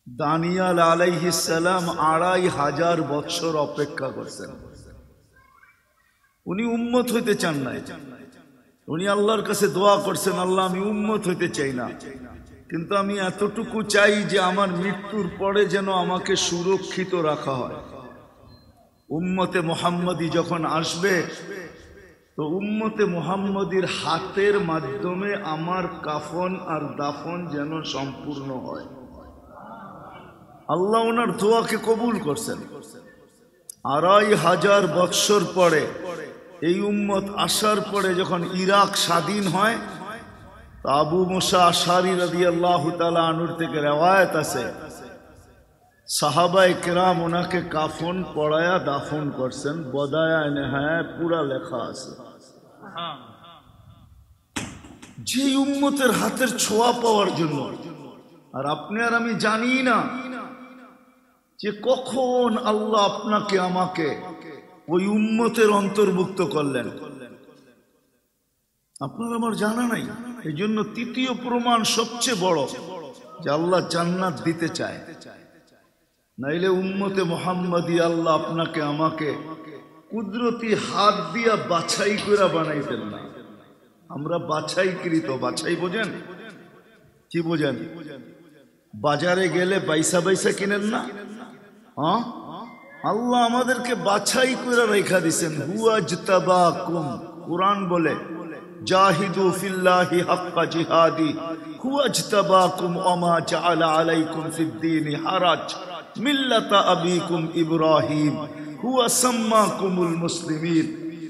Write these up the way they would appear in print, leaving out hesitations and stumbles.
দানিয়াল আলাইহিস সালাম ২৫০০ বছর অপেক্ষা করছেন। উনি উম্মত হইতে চান না, উনি আল্লাহর কাছে দোয়া করছেন, আল্লাহ আমি উম্মত হইতে চাই না, কিন্তু আমি এতটুকু চাই যে আমার মৃত্যুর পরে যেন আমাকে সুরক্ষিত রাখা হয়। উম্মতে মুহাম্মদী যখন আসবে তো উম্মতে মুহাম্মদীর হাতের মাধ্যমে আমার কাফন আর দাফন যেন সম্পূর্ণ হয়। আল্লাহ ওনার দোয়াকে কবুল করছেন। ২৫০০ বৎসর পরে এই উম্মত আসার পরে যখন ইরাক স্বাধীন হয়, আবু মুসা আশআরী রাদিয়াল্লাহু তাআলা আনহুর থেকে রওয়ায়াত আছে, সাহাবায়ে কেরাম ওনাকে কাফন পরায়া দাফন করছেন। বদায়া নেহায় পুরা লেখা আছে। যে উম্মতের হাতের ছোঁয়া পাওয়ার জন্য। আর আপনি আর আমি জানি না যে কখন আল্লাহ আপনাকে আমাকে ওই উম্মতের অন্তর্ভুক্ত করলেন, আপনার আমার জানা নাই। এই জন্য তৃতীয় প্রমাণ সবচেয়ে বড় যে আল্লাহ জান্নাত দিতে চায়, নাইলে উম্মতে মুহাম্মদী আল্লাহ আপনাকে আমাকে কুদরতি হাত দিয়া বাছাই করে বানাইতেন না। আমরা বাছাইকৃত, বাছাই বোঝেন? কি বোঝেন? বাজারে গেলে বাইসা বাইসা কিনেন না? আল্লাহ আমাদেরকে বাছাই করে রেখা দিছেন। হুয়াজতাবাকুম, কুরআন বলে জাহিদু ফিল্লাহি হাক্কা জিহাদি হুয়াজতাবাকুম ওমা জাআলা আলাইকুম ফিদ্দীনি হারাজ মিল্লাতা আবিকুম ইব্রাহিম হুয়া সাম্মাকুমুল মুসলিমিন।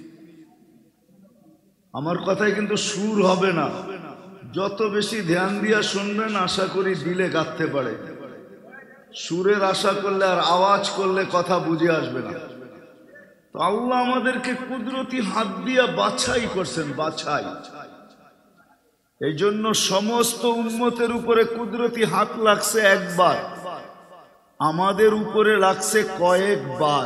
আমার কথায় কিন্তু সুর হবে না, যত বেশি ধ্যান দিয়া শুনবেন আশা করি দিলে গাঁথতে পারে। সুরের আশা করলে আর আওয়াজ করলে কথা বুঝে আসবে না। তো আল্লাহ আমাদেরকে কুদরতি হাত দিয়া বাছাই করছেন, বাছাই। এই জন্য সমস্ত উম্মতের উপরে কুদরতি হাত লাগছে একবার, আমাদের উপরে লাগছে কয়েকবার।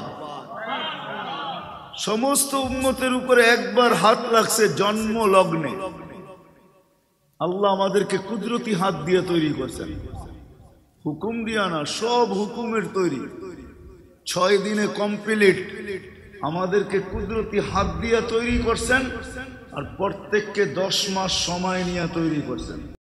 সমস্ত উম্মতের উপরে একবার হাত লাগছে জন্ম লগ্নে। আল্লাহ আমাদেরকে কুদরতি হাত দিয়ে তৈরি করছেন, হুকুম দিয়া না, সব হুকুমের তৈরি। 6 দিনে কমপ্লিট আমাদেরকে কুদরতি হাত দিয়া তৈরি করছেন, আর প্রত্যেককে 10 মাস সময় নিয়ে তৈরি করছেন।